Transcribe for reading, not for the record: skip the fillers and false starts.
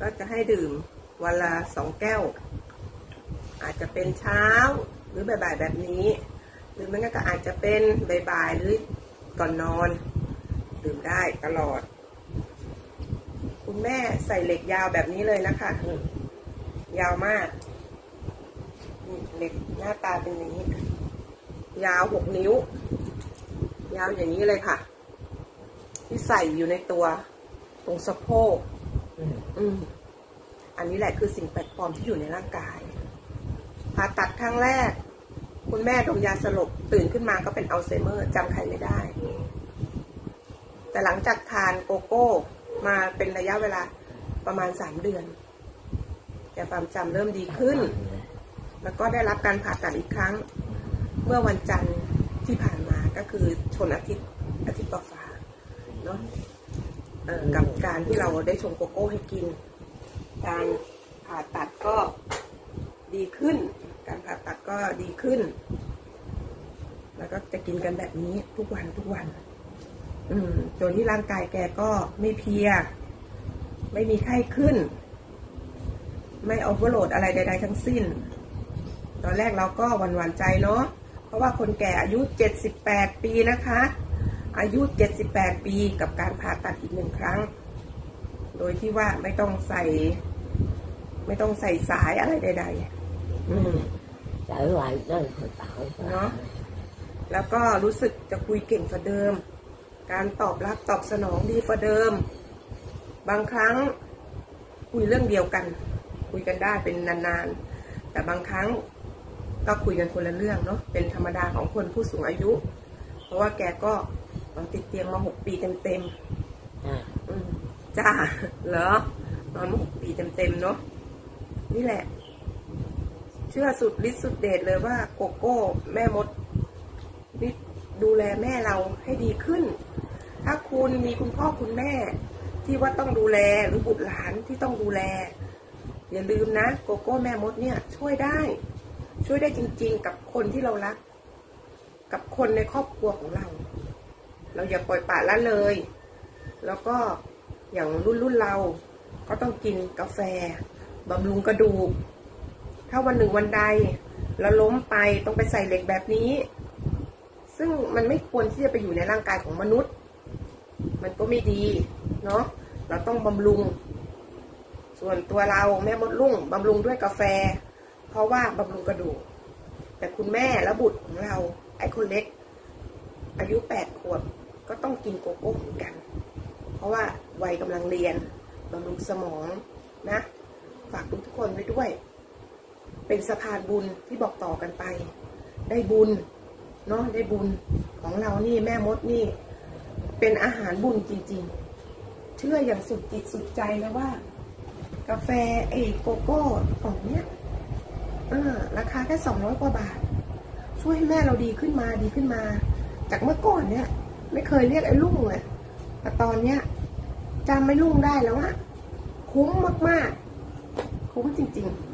ก็จะให้ดื่มวันละ2 แก้วอาจจะเป็นเช้าหรือบ่ายๆแบบนี้หรือไม่งั้นก็อาจจะเป็นบ่ายๆหรือก่อนนอนดื่มได้ตลอดคุณแม่ใส่เหล็กยาวแบบนี้เลยนะคะยาวมากเหล็กหน้าตาเป็นอย่างนี้ยาว6 นิ้วยาวอย่างนี้เลยค่ะที่ใส่อยู่ในตัวตรงสะโพกอันนี้แหละคือสิ่งแปลกปลอมที่อยู่ในร่างกายผ่าตัดครั้งแรกคุณแม่ดมยาสลบตื่นขึ้นมาก็เป็นอัลไซเมอร์จำใครไม่ได้แต่หลังจากทานโกโก้มาเป็นระยะเวลาประมาณ3 เดือนแต่ความจำเริ่มดีขึ้นแล้วก็ได้รับการผ่าตัดอีกครั้งเมื่อวันจันทร์ที่ผ่านมาก็คือชนอาทิตย์กว่าเนาะกับการที่เราได้ชงโกโก้ให้กินการผ่าตัดก็ดีขึ้นการผ่าตัดก็ดีขึ้นแล้วก็จะกินกันแบบนี้ทุกวันจนที่ร่างกายแกก็ไม่เพลียไม่มีไข้ขึ้นไม่โอเวอร์โหลดอะไรใดๆทั้งสิ้นตอนแรกเราก็หวั่นใจเนาะเพราะว่าคนแก่อายุ78 ปีนะคะอายุ78 ปีกับการผ่าตัดอีก1 ครั้งโดยที่ว่าไม่ต้องใส่สายอะไรใดๆเนาะแล้วก็รู้สึกจะคุยเก่งกว่าเดิมการตอบรับตอบสนองดีกว่าเดิมบางครั้งคุยเรื่องเดียวกันคุยกันได้เป็นนานๆแต่บางครั้งก็คุยกันคนละเรื่องเนาะเป็นธรรมดาของคนผู้สูงอายุเพราะว่าแกก็ติดเตียงมา6 ปีเต็มจ้าเหรอนอนมา6 ปีเต็มเนาะนี่แหละเชื่อสุดฤทธิ์สุดเดชเลยว่าโกโก้แม่มดนี่ดูแลแม่เราให้ดีขึ้นถ้าคุณมีคุณพ่อคุณแม่ที่ว่าต้องดูแลหรือบุตรหลานที่ต้องดูแลอย่าลืมนะโกโก้แม่มดเนี่ยช่วยได้จริงๆกับคนที่เรารักกับคนในครอบครัวของเราอย่าปล่อยปละละเลยแล้วก็อย่างรุ่นเราก็ต้องกินกาแฟบำรุงกระดูกถ้าวันหนึ่งวันใดเราล้มไปต้องไปใส่เหล็กแบบนี้ซึ่งมันไม่ควรที่จะไปอยู่ในร่างกายของมนุษย์มันก็ไม่ดีเนาะเราต้องบำรุงส่วนตัวเราแม่มดลุ่งบำรุงด้วยกาแฟเพราะว่าบำรุงกระดูกแต่คุณแม่และบุตรของเราไอ้คนเล็กอายุ8 ขวบก็ต้องกินโกโก้เหมือนกันเพราะว่าวัยกำลังเรียนบำรุงสมองนะฝากทุกคนไว้ด้วยเป็นสะพานบุญที่บอกต่อกันไปได้บุญเนาะได้บุญของเรานี่แม่มดนี่เป็นอาหารบุญจริงๆเชื่ออย่างสุดจิตสุดใจนะว่ากาแฟโกโก้กล่องเนี้ยราคาแค่200 กว่าบาทช่วยให้แม่เราดีขึ้นมาจากเมื่อก่อนเนี่ยไม่เคยเรียกไอ้ลุงเลยแต่ตอนเนี้ยจำไม่ลุงได้แล้วอะคุ้มมากๆคุ้มจริงๆ